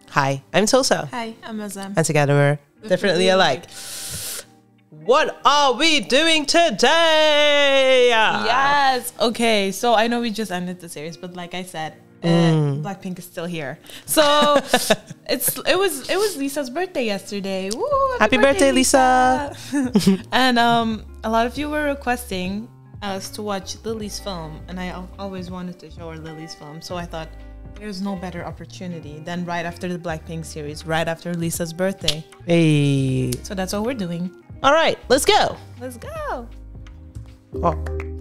Hi, I'm Sosa. Hi, I'm Azam. And together we're definitely alike. What are we doing today? Yes. Okay, so I know we just ended the series, but like I said, Blackpink is still here. So it was Lisa's birthday yesterday. Woo, Happy birthday, Lisa. And a lot of you were requesting us to watch Lily's film, and I always wanted to show her Lily's film. So I thought there's no better opportunity than right after the Blackpink series, right after Lisa's birthday. Hey. So that's what we're doing. All right, let's go. Let's go. Oh.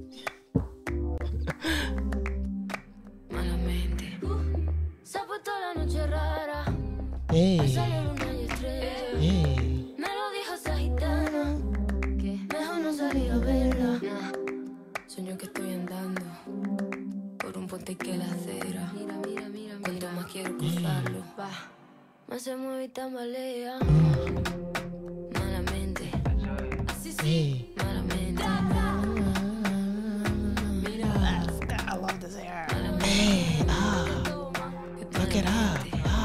Hey. Hey. Sueño que estoy andando por un puente que la acera. Cuanto más quiero cruzarlo, más se mueve y tambalea. Malamente, así sí, malamente. Mira, I love this hair. Hey. Look it up.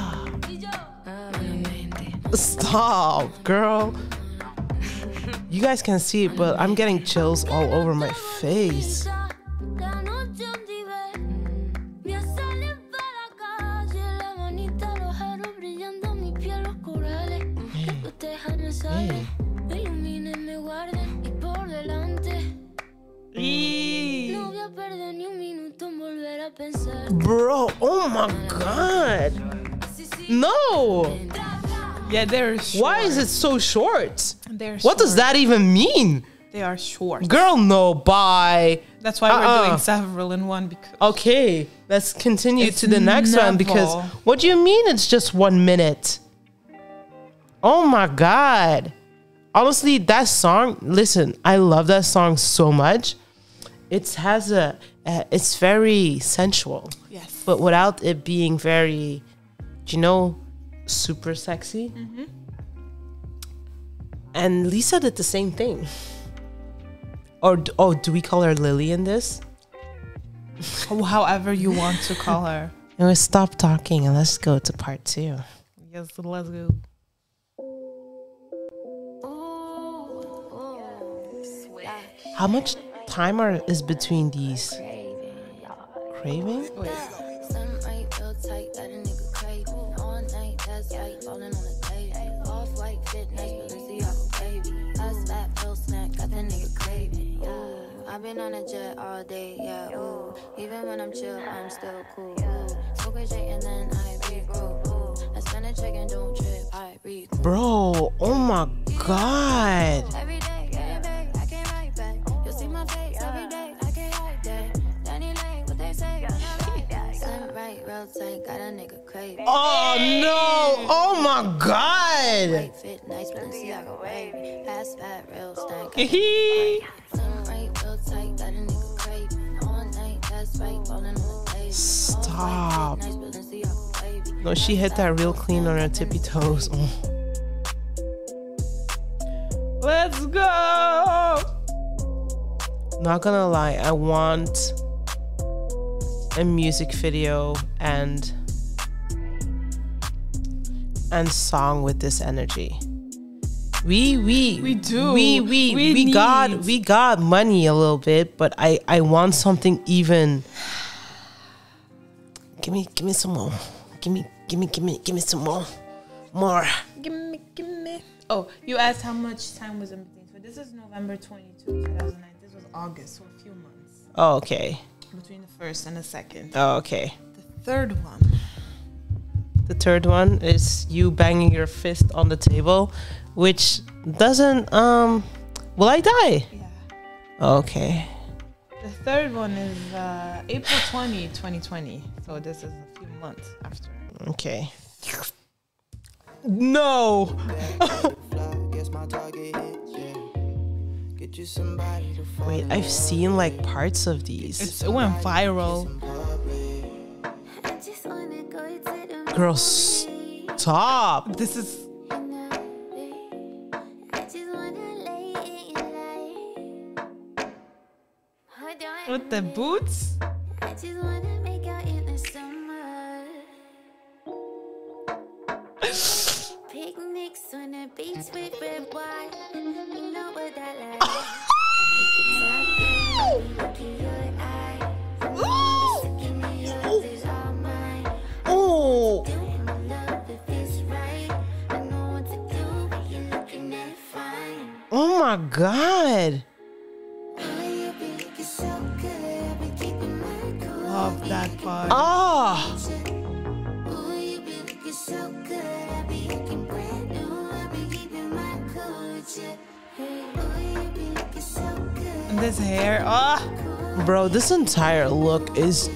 Stop, girl. You guys can see it, but I'm getting chills all over my face. Bro, oh my god. No. Yeah, they're short. Why is it so short? They're What does short. that even mean? They are short. Girl, no, bye. That's why we're doing several in one. Because Okay, let's continue It's to the next one because never. what do you mean it's just 1 minute? Oh my god. Honestly, that song, listen, I love that song so much. It has it's very sensual. yes, But without it being very, super sexy. And Lisa did the same thing. Or do we call her Lily in this? however you want to call her. Anyway, stop talking and let's go to part 2. Yes, let's go. How much time is between these? Craving? Wait. I've been on a jet all day, yeah, ooh. Even when I'm chill, I'm still cool, ooh. Smoke a J and then I regroup, ooh. I spend a check and don't trip, I breathe. Bro, oh my god. Every day, get back, I can't write back. You'll see my face every day, I can't hide that. Danny Lane, what they say, slim right, real tight, got a nigga craving. Oh no, oh my god. White fit, nice, Balenciaga wavy. Fast, fat, real stank. Slim right, real tight, got a nigga craving. All night, that's right, falling on the table. Stop. Nice, Balenciaga wavy. No, she hit that real clean on her tippy toes. Oh. Let's go. Not gonna lie, I want a music video and song with this energy. We do. We got money a little bit, but I want something even. Give me some more. Give me some more. Give me. Oh, you asked how much time was in between. So this is November 22, 2009. This was August, so a few months Oh, okay. between the first and the second. Oh, okay. The third one. The third one is you banging your fist on the table, which doesn't will I die? Yeah. Okay. The third one is April 20, 2020. So this is a few months after. Okay. No. Wait, I've seen like parts of these. It went viral. Girl, stop. This is with the boots. Picnics on the beach with red wine. You know what that like. Look in your eye. Looking in yours is all mine. Oh, Doing my love if it's right. I know what to do, but you're looking at fine. oh my God. Oh, you be looking so good. I be keeping my cool. Love that part. Oh, Oh, you be looking so good. I be looking brand new. I be keeping my cool. Hey, oh, you be looking so good. And this hair. Oh, bro, this entire look is.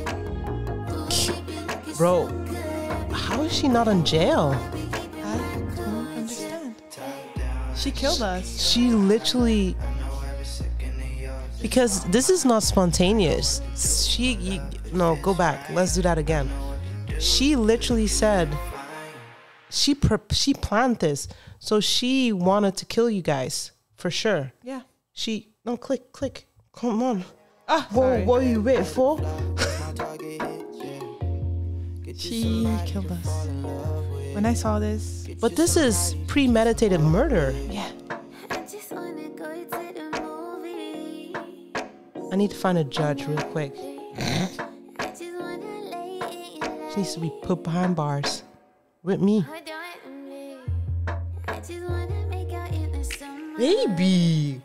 Bro, how is she not in jail? I don't understand. She killed us. She literally. Because this is not spontaneous. No, go back. Let's do that again. She literally said she planned this. So she wanted to kill you guys for sure. Yeah. Click. Come on. Ah, sorry. What are you waiting for? She killed us. When I saw this, But this is premeditated murder. yeah. I just wanna go to the movie. I need to find a judge real quick. I just wanna lay in your lap. She needs to be put behind bars with me. Hold on to me. I just wanna make out in the summer. Baby.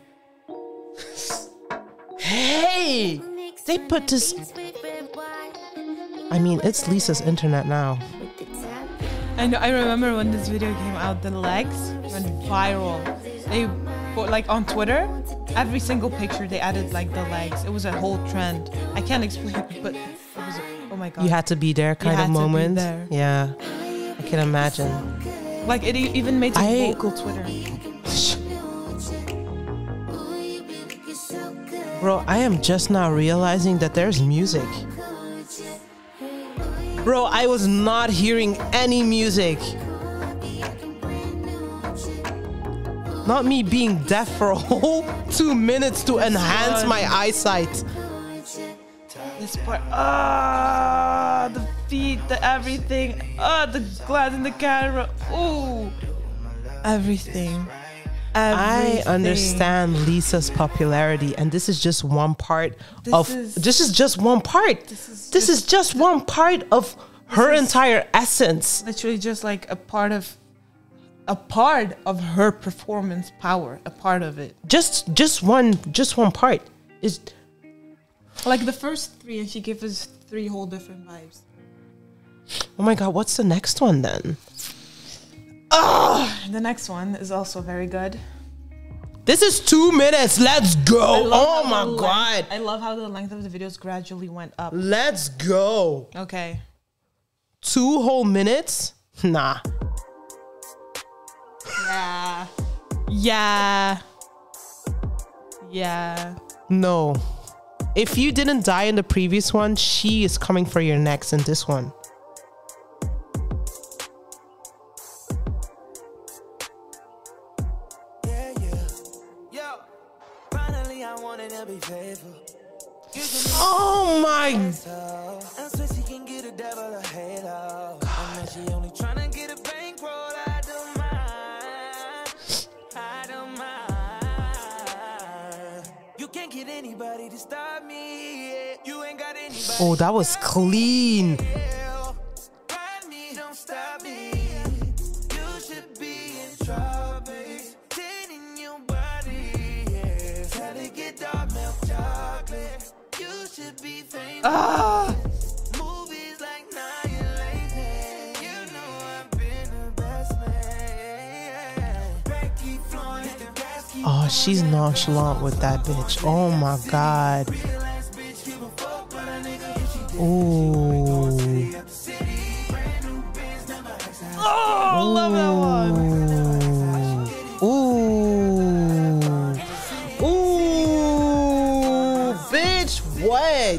Hey. They put this. I mean, it's Lisa's internet now. I know. I remember when this video came out, the legs went viral. They put like on Twitter, every single picture they added like the legs. It was a whole trend. I can't explain it, but it was. Oh my god. You had to be there kind had of to be moment. there. Yeah. I can imagine. Like it even made some vocal Twitter. Bro, I am just now realizing that there's music. Bro, I was not hearing any music. Not me being deaf for a whole 2 minutes to enhance my eyesight. This part, the feet, the everything, the glass in the camera, ooh, everything. I understand Lisa's popularity, and this is just one part This is just one part. This is just one part of her entire essence. Literally, just like a part of her performance power, a part of it. Just one part is Like the first three, and she gave us three whole different vibes. Oh my god, what's the next one then? The next one is also very good. This is 2 minutes. Let's go. Oh my god. I love how the length of the videos gradually went up. Let's go. Okay. 2 whole minutes? Nah. Yeah. Yeah. Yeah. No. If you didn't die in the previous one, she is coming for your next in this one. Oh my Oh, that was clean. Oh, she's nonchalant with that bitch. Oh my god. Ooh. Oh, love that one. Ooh. Ooh. Bitch, what?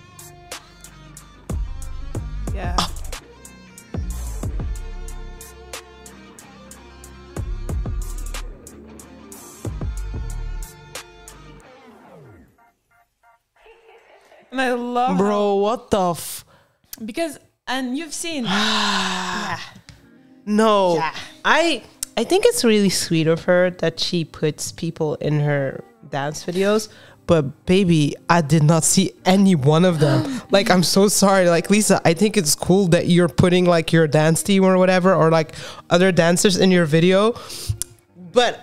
Yeah. And I love Bro, what the because and you've seen yeah. No. Yeah. I think it's really sweet of her that she puts people in her dance videos, but baby, I did not see any one of them. Like, I'm so sorry. Like, Lisa, I think it's cool that you're putting like your dance team or whatever, or like other dancers in your video. But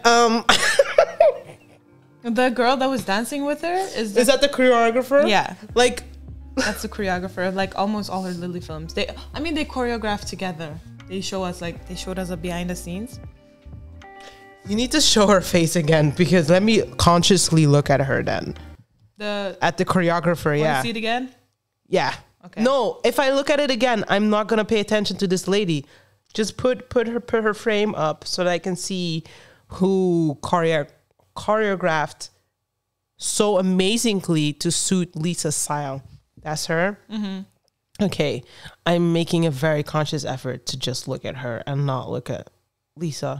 The girl that was dancing with her is is that the choreographer? Yeah. Like, that's the choreographer of like almost all her Lily films. They choreograph together. They showed us a behind the scenes. you need to show her face again, because let me consciously look at her then. At the choreographer, yeah. Want to see it again? Yeah. Okay. No, if I look at it again, I'm not gonna pay attention to this lady. Just put her frame up so that I can see who choreographed so amazingly to suit Lisa's style. That's her. Mm-hmm. Okay, I'm making a very conscious effort to just look at her and not look at Lisa.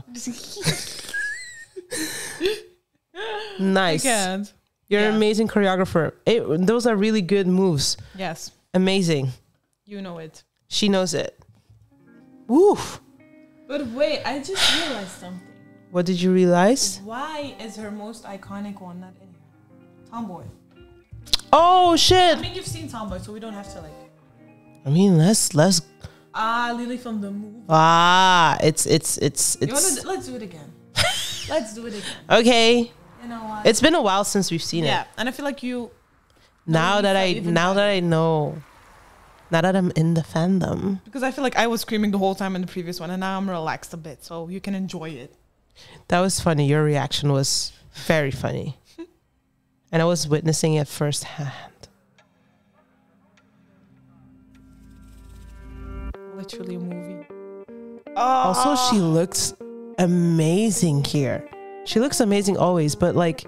Nice. Can't. You're Yeah. an amazing choreographer. Those are really good moves. Yes, Amazing. you know it. She knows it. Woof. But wait, I just realized something. What did you realize? Why is her most iconic one not in here? Tomboy. Oh shit. I mean, you've seen Tomboy, so we don't have to like. I mean, let's Lily from the movie. it's Let's do it again. Let's do it again. okay. You know what? It's been a while since we've seen Yeah, it. and I feel like you. Now that I know, now that I'm in the fandom. Because I feel like I was screaming the whole time in the previous one, and now I'm relaxed a bit, so you can enjoy it. That was funny. Your reaction was very funny. And I was witnessing it firsthand. Literally a movie. Also, she looks amazing here. She looks amazing always, but like,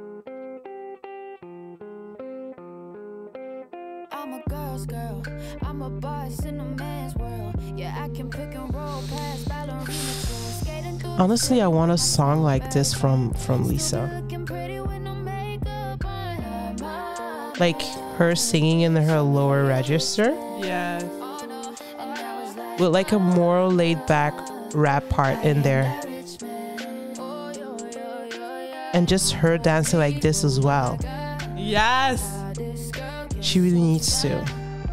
I'm a girl's girl. I'm a boss in a man's world. Yeah, I can pick and roll past ballerina twirls, skating through the honestly, I want a song like this from Lisa. looking pretty with no makeup on. Like her singing in her lower register Yes. with like a more laid back rap part in there. And just her dancing like this as well. Yes. She really needs to.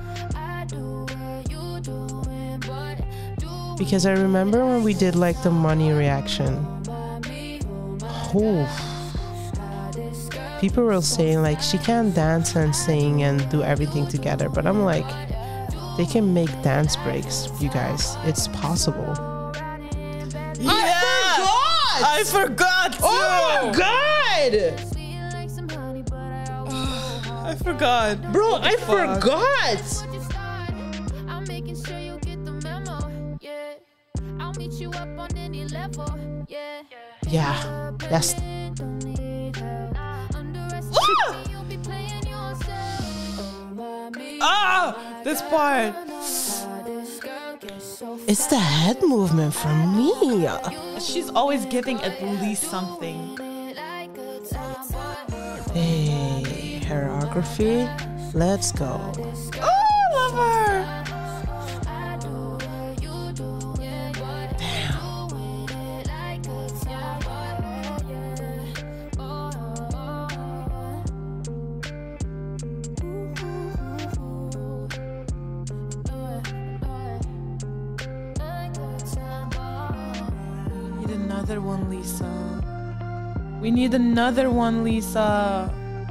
Because I remember when we did like the money reaction. Oh. People were saying like she can't dance and sing and do everything together. But I'm like, they can make dance breaks, you guys. It's possible. I forgot. Too. Oh my god! I forgot. Bro, I fuck? forgot! I'm making sure you get the memo. Yeah, I'll meet you up on any level. Yeah, Yeah, that's don't need help. Underestimate me, you'll be playing yourself. This part. it's the head movement for me. She's always giving at least something. Hey, choreography, let's go. Oh, I love her. Need another one, Lisa. We need another one, Lisa.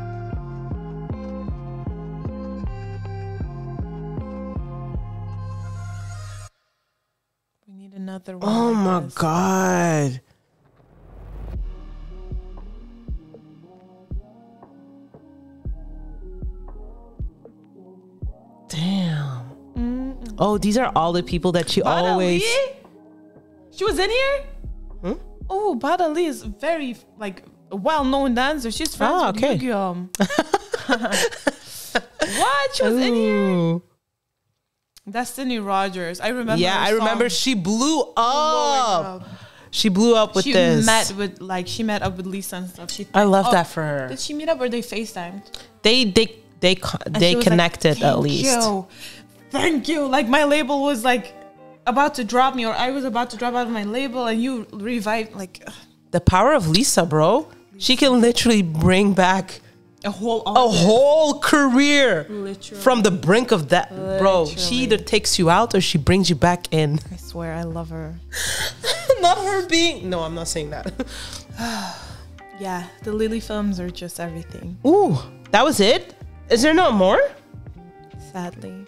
We need another one. Oh like my this. god. Damn. Oh, these are all the people that she Bada always. Lee? She was in here? Hmm? Oh, Bada Lee is very like a well-known dancer. She's friends Ah, with okay. Yu-Gi-Oh. What? She was in here? Ooh. Destiny Rogers. I remember. Yeah, her I remember song. she blew Lord, up. She blew up with she this. met up with Lisa and stuff. I love that for her. Did she meet up or they FaceTimed? They they she was connected like, at least. Thank you. Like my label was like about to drop me, or I was about to drop out of my label, and you revived. Like The power of Lisa, bro. She can literally bring back a whole career Literally. from the brink of that, bro. She Literally. either takes you out or she brings you back in. I swear, I love her. Not her being. No, I'm not saying that. Yeah, the Lily films are just everything. Ooh, that was it? Is there no more? Sadly.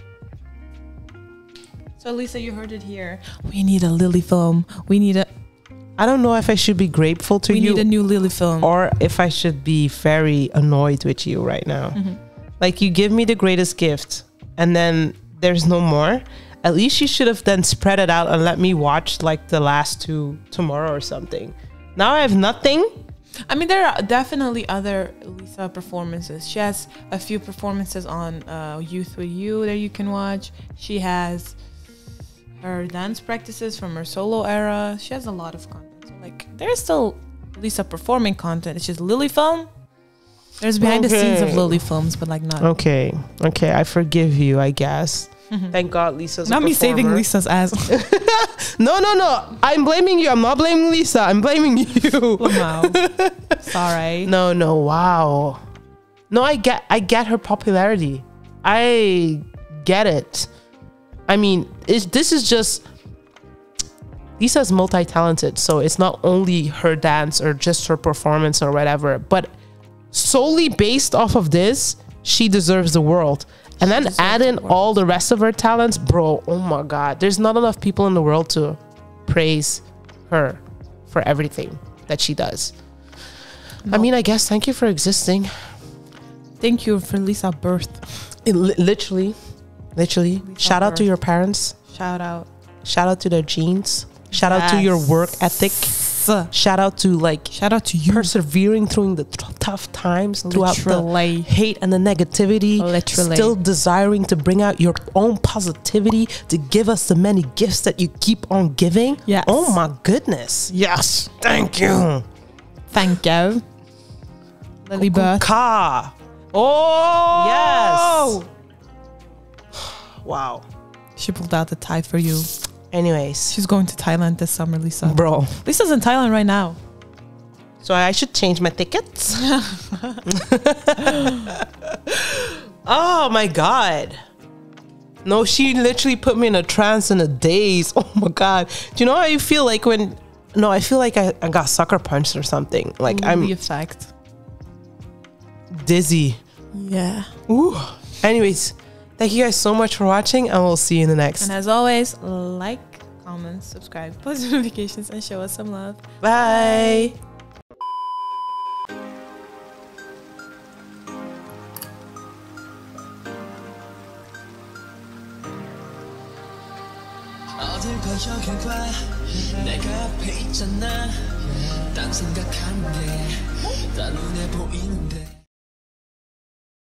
So Lisa, you heard it here. We need a Lily film. We need I don't know if I should be grateful to you need a new Lily film. or if I should be very annoyed with you right now. Like, you give me the greatest gift and then there's no more. At least you should have then spread it out and let me watch like the last 2 tomorrow or something. Now I have nothing. I mean, there are definitely other Lisa performances. She has a few performances on Youth With You that you can watch. She has her dance practices from her solo era. She has a lot of content. So, like, there's still Lisa performing content. It's just Lily film. There's behind the scenes of Lily films, but like not. Okay, I forgive you, I guess. Thank God Lisa's Not a me saving performer. Lisa's ass. No. I'm blaming you. I'm not blaming Lisa. I'm blaming you. Wow. Sorry. No. Wow. No, I get her popularity. I get it. I mean, this is just Lisa's multi-talented, so it's not only her dance or just her performance or whatever, but solely based off of this, she deserves the world. And then add in all the rest of her talents, bro. Oh my God, there's not enough people in the world to praise her for everything that she does. No. I mean, I guess thank you for existing. Thank you for Lisa birth. Literally. Shout out to your parents. Shout out. Shout out to their genes. Shout out to your work ethic. Shout out to you. Persevering through the tough times, throughout Literally. the hate and the negativity. Literally. Still desiring to bring out your own positivity, to give us the many gifts that you keep on giving. Yes. Oh my goodness. Yes. Thank you. Thank you. Lily birth. Ka. Oh Yes. Wow. She pulled out the tie for you. Anyways, She's going to Thailand this summer, Lisa. bro. Lisa's in Thailand right now. So I should change my tickets. Oh my God. No, she literally put me in a trance in a daze. Oh my God. Do you know how you feel like when... No, I feel like I got sucker punched or something. Like I'm The effect. dizzy. Yeah. Ooh. Anyways, thank you guys so much for watching and we'll see you in the next. And as always, like, comment, subscribe, post notifications, and show us some love. Bye. 어딜 거역해봐 내가 앞에 있잖아 딴 생각하는 게 다 눈에 보이는데